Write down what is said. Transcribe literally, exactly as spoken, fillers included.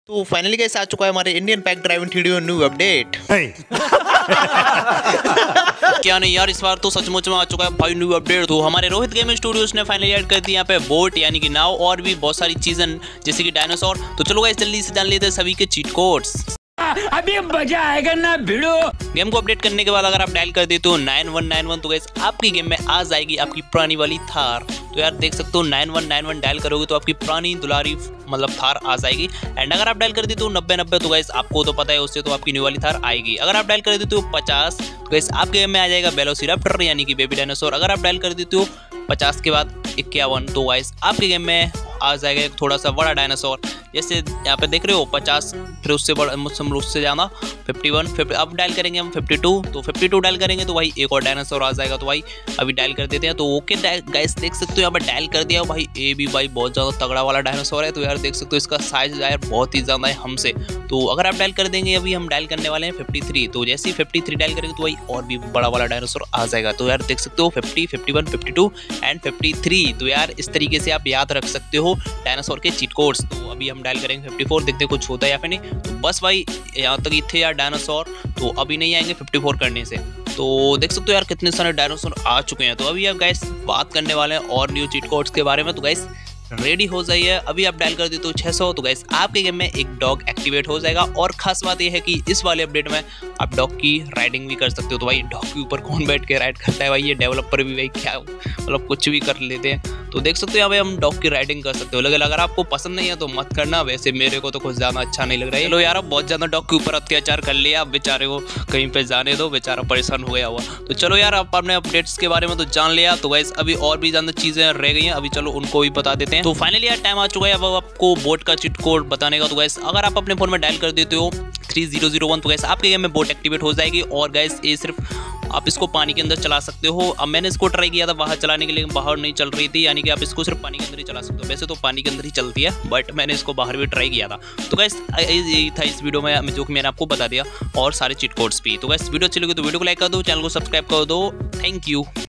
तो finally guys आ चुका है हमारे Indian pack driving three D new update. क्या नहीं यार, इस बार तो सचमुच में आ चुका है भाई न्यू अपडेट। तो हमारे रोहित गेमिंग स्टूडियोज ने फाइनली ऐड कर दी यहाँ पे बोट यानी कि नाव और भी बहुत सारी चीजें जैसे कि डायनासोर। तो चलो गाइस जल्दी से जान लेते हैं सभी के चीट कोड्स। अभी मजा आएगा ना भिड़ो। गेम को अपडेट करने के बाद अगर आप डायल कर देते हो नाइन वन नाइन वन तो गाइस आपकी गेम में आ जाएगी आपकी पुरानी वाली थार। तो यार देख सकते हो nine one nine one dial करोगे तो आपकी पुरानी दुलारी मतलब थार आ जाएगी। एंड अगर आप डायल कर देते हो नब्बे नब्बे तो गाइस आपको तो पता है उससे तो आपकी न्यू वाली थार आएगी। अगर आप डायल कर देते हो पचास तो गाइस आपके गेम में आ जाएगा वेलोसिराप्टर यानी कि बेबी डायनासोर। अगर आप डायल कर देते हो पचास के बाद इक्यावन तो गाइस आपके गेम में आ जाएगा एक थोड़ा सा बड़ा डायनासोर। जैसे यहाँ पे देख रहे हो पचास, फिर उससे बड़ा मुझसे उससे ज़्यादा फिफ्टी वन, फिफ्टी अब डायल करेंगे हम फिफ्टी टू तो फिफ्टी टू डायल करेंगे तो भाई एक और डायनासोर आ जाएगा। तो भाई अभी डायल कर देते हैं। तो ओके गाइस देख सकते हो यहाँ पर डायल कर दिया भाई ए भी भाई बहुत ज़्यादा तगड़ा वाला डायनासोर है। तो यार देख सकते हो इसका साइज यार बहुत ही ज़्यादा है हमसे। तो अगर आप डायल कर देंगे अभी हम डायल करने वाले हैं फिफ्टी थ्री तो जैसे ही फिफ्टी थ्री डायल करेंगे तो भाई और भी बड़ा वाला डायनासोर आ जाएगा। तो यार देख सकते हो fifty, fifty one, fifty two and fifty three. तो यार इस तरीके से आप याद रख सकते हो डायनासोर के चीट कोड्स। तो अभी हम डायल करेंगे फिफ्टी फोर, देखते कुछ होता है या फिर नहीं। तो बस भाई यहाँ तक ही थे यार डायनासोर, तो अभी नहीं आएंगे फिफ्टी फोर करने से। तो देख सकते हो यार कितने सारे डायनासोर आ चुके हैं। तो अभी आप गाइस बात करने वाले हैं और न्यू चीट कोड्स के बारे में। तो गाइस रेडी हो जाइए। अभी आप डायल कर देते हो छह सौ तो गाइस आपके गेम में एक डॉग एक्टिवेट हो जाएगा। और खास बात यह है कि इस वाले अपडेट में आप डॉग की राइडिंग भी कर सकते हो। तो भाई डॉग के ऊपर कौन बैठ के राइड करता है भाई, ये डेवलपर भी भाई क्या मतलब कुछ भी कर लेते हैं। तो देख सकते हो यहाँ पे हम डॉग की राइडिंग कर सकते हो। लेकिन अगर आपको पसंद नहीं है तो मत करना, वैसे मेरे को तो कुछ ज़्यादा अच्छा नहीं लग रहा है। चलो यार अब बहुत ज़्यादा डॉग के ऊपर अत्याचार कर लिया, अब बेचारे को कहीं पे जाने दो, बेचारा परेशान हो गया हुआ। तो चलो यार आप अपने अपडेट्स के बारे में तो जान लिया। तो गाइस अभी और भी ज़्यादा चीज़ें रह गई हैं, अभी चलो उनको भी बता देते हैं। तो फाइनली यार टाइम आ चुका है अब आपको बोट का चीट कोड बताने का। तो गाइस अगर आप अपने फोन में डायल कर देते हो थ्री जीरो जीरो वन तो गाइस आपके गेम में बोट एक्टिवेट हो जाएगी। और गाइस ये सिर्फ आप इसको पानी के अंदर चला सकते हो। अब मैंने इसको ट्राई किया था बाहर चलाने के लिए, बाहर नहीं चल रही थी, यानी कि आप इसको सिर्फ पानी के अंदर ही चला सकते हो। वैसे तो पानी के अंदर ही चलती है बट मैंने इसको बाहर भी ट्राई किया था। तो गाइस यही था इस वीडियो में जो कि मैंने आपको बता दिया और सारे चीट कोड्स भी। तो गाइस वीडियो अच्छी लगी तो वीडियो को लाइक कर दो, चैनल को सब्सक्राइब कर दो। Thank you.